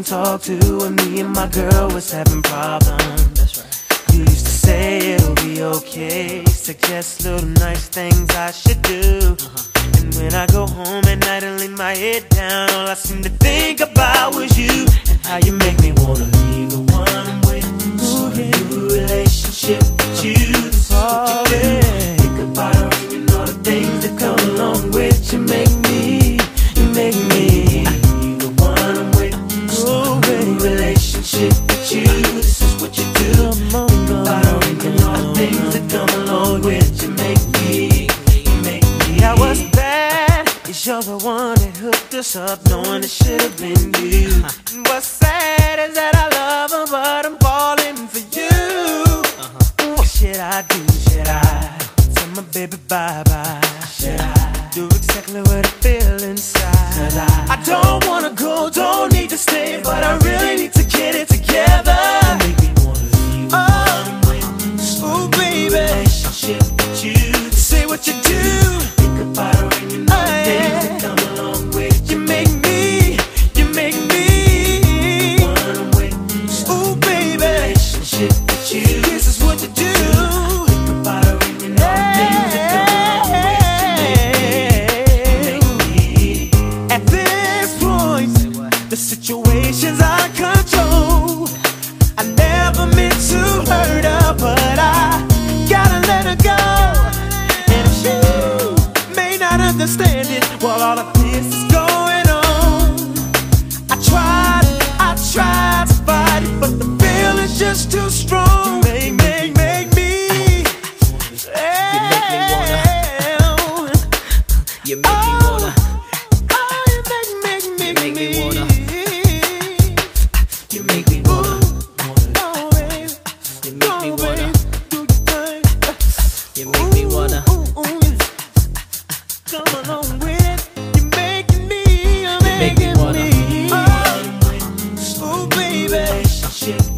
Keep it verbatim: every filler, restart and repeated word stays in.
talk to when me and my girl was having problems. That's right. You used to say it'll be okay, suggest little nice things I should do. Uh-huh. And when I go home at night and lay my head down, all I seem to think about was you and how you make me wanna leave the one I'm with. Start a new relationship with you. This is what you do. Think about her and all the things that come along with you. Make me, you make me leave the one I'm with. Start a new relationship with you. This is what you do. Think about her and all the things that come along with you. Make me, you make me. Yeah, what's bad is you're the one that hooked us up, knowing it should have been you. And what's sad is that I love her, but I'm falling for you. Uh-huh. What should I do? Should I tell my baby bye-bye? Should I do exactly what I feel inside? Cause I, I don't wanna go, don't need to stay, but I really need to get it together. You make me wanna leave the one I'm with. Ooh, baby, relationship with you. Say what you do. Think about her and you know the things that come along with you. Make me, you make me the one I'm with. Ooh, baby, relationship with you. This is what you do. Think about her and you know the things that come along with you. Make me, you make me. At this point, the situation's out of control. I never meant to hurt her, but I gotta let her go. And if she may not understand it while all of this is going on, I tried, I tried to fight it, but the feeling's just too strong. Make, make, make me. You make me wanna. You make me wanna. Oh, you make, make, make, You make me wanna. You make me wanna. Oh, baby. You make me Oh, wanna. baby. Do your thing. You make me wanna. Ooh, ooh, ooh. Come along with it. You're making me, you're make me making wanna. me. Oh, ooh, baby.